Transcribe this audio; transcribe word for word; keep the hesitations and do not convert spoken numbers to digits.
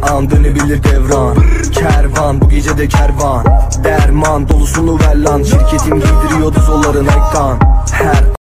an dönebilir devran. Kervan bu gece de kervan, derman dolusunu ver lan. Şirketim giydiriyordu zolların ekran. Her